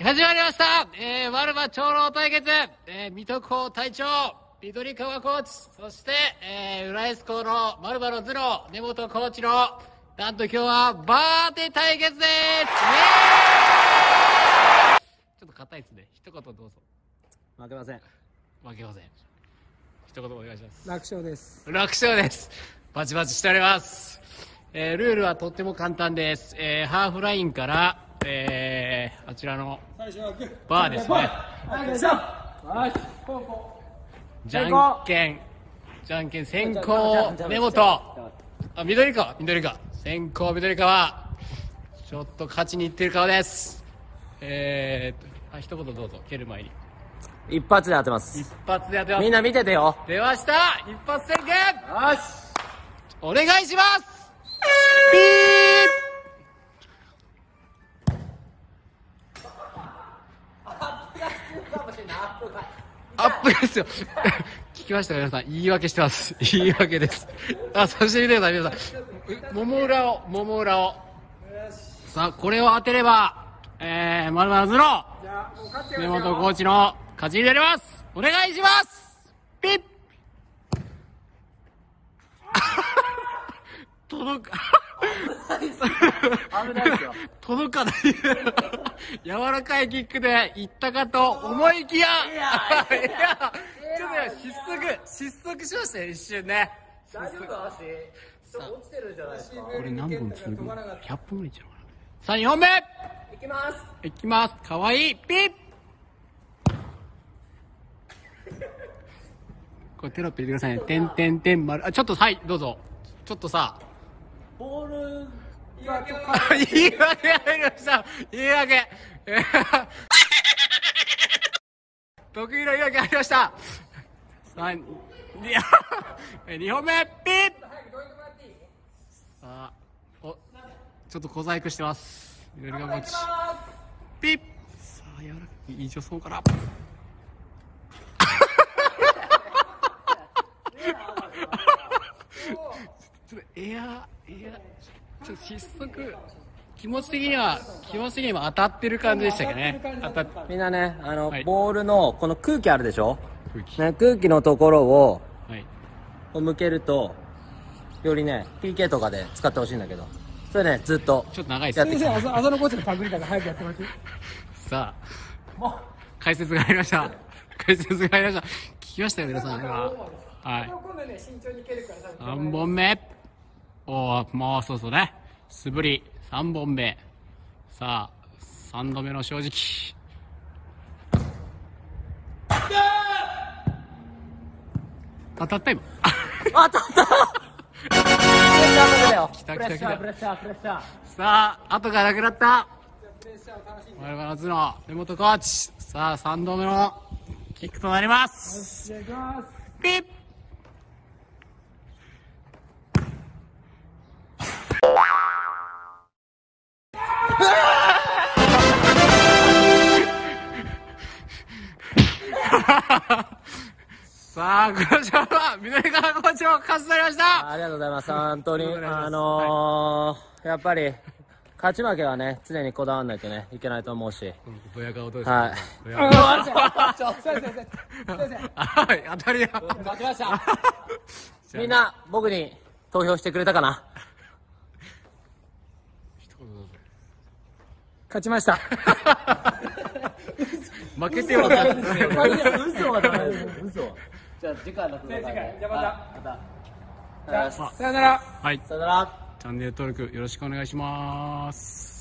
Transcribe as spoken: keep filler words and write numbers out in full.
始まりました、えー、丸馬長老対決、えー、水戸校隊長緑川コーチ、そして、えー、浦安校の丸馬の頭脳根本コーチのなんと今日はバーテ対決です。ちょっと硬いですね。一言どうぞ。 負けません。 負けません。一言お願いします。 楽勝です。 楽勝です。バチバチしております。えー、ルールはとっても簡単です。えー、ハーフラインから、えー、あちらのバーですね。じゃんけん、じゃんけん先行根本。あ、緑川、緑川。先行緑川。ちょっと勝ちにいってる顔です。えー、あ、一言どうぞ、蹴る前に。 一発で当てます。 一発で当てます。 みんな見ててよ。 出ました、一発宣言。 よし、 お願いします。ピーアップですよ。聞きましたか皆さん。言い訳してます。言い訳です。あ、そして見てください皆さん。もも裏を、もも裏を。さあ、これを当てれば、えー、まるまるズロ根本コーチの勝ちになります。お願いします。ピッ届か危ないですよ。 届かない。柔らかいキックでいったかと思いきや、いや、ちょっとね、失速、失速しましたよ、一瞬ね。 大丈夫？足落ちてるじゃないですか。 これ何本続くの？ひゃっぽんぐらいいっちゃうかな。さあ、にほんめいきます。 いきます。かわいい。ピッこれテロップ入れてくださいね。てんてんてん丸。あ、ちょっと、はい、どうぞ。ちょっとさ、 ボール言い訳入りました。言い訳。得意の言い訳入りました。さん、にほんめ、ピッさあ、お、ちょっと小細工してます。緑が持ち。ピッさあ、柔らかい。いい助走から。ちょっとエア、エア、ちょっと失速。気持ち的には、気持ち的には当たってる感じでしたけどね。当たっみんなね、あの、 はい、 ボールのこの空気あるでしょ。 空気。 ね、空気のところを、 はい。 向けると、よりね、ピーケー とかで使ってほしいんだけど。それね、ずっと。 ちょっと長いですね。 やってきて。 先生、浅野コーチのパクリだから早くやってもらって。 さあ、解説が入りました。解説が入りました。聞きましたよ、皆さん。今。はい。さんぼんめ。おー、もうそうそうね。素振り、さんぼんめ。さあ、さんどめの正直。当たった今。 当たった来た来た来た。 プレッシャー、プレッシャー。 さあ、後がなくなった。我々の頭の根本コーチ。さあ、さんどめのキックとなります。 よし、じゃあ行きます。 ピッさあ、この勝負は緑川コーチの勝ちとなりました。 ありがとうございます。本当に、 ありがとうございますあのー、やっぱり、勝ち負けはね、常にこだわんないとね、いけないと思うし。 ドヤ顔どうですか。 はい。 ドヤ顔。 先生、先生、先生。 はい、当たりや。 負けました。みんな、僕に投票してくれたかな。 一言どうぞ。 勝ちました。 負けてはない。 嘘はダメです。嘘。じゃあ次回の次回じゃあまたまた。 じゃあさよなら。 はい。 さよなら。 チャンネル登録よろしくお願いします。